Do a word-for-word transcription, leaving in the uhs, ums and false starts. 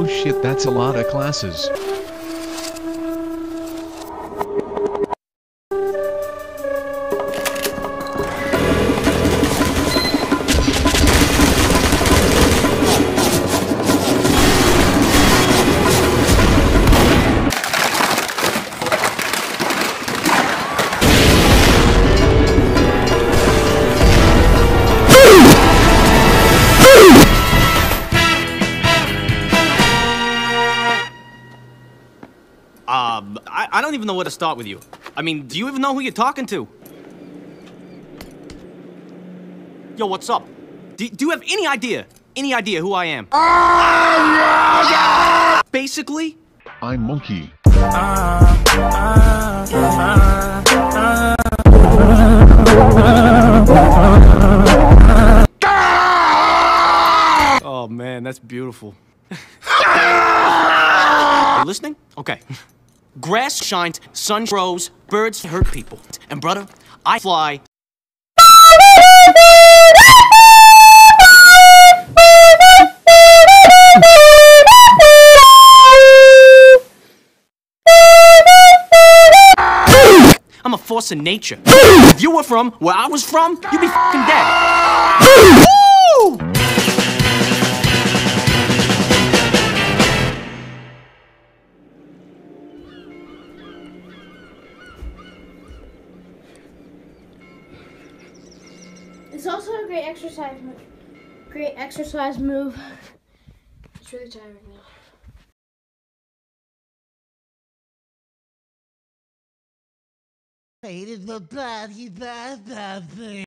Oh shit, that's a lot of classes. Um, I, I don't even know where to start with you. I mean, do you even know who you're talking to? Yo, what's up? Do, do you have any idea, any idea who I am? Basically? I'm Monkey. Oh man, that's beautiful. You listening? Okay. Grass shines, sun grows, birds hurt people. And brother, I fly. I'm a force of nature. If you were from where I was from, you'd be fucking dead. Woo! It's also a great exercise move. Great exercise move. It's really tiring now. Hated the bad, he bad, bad thing.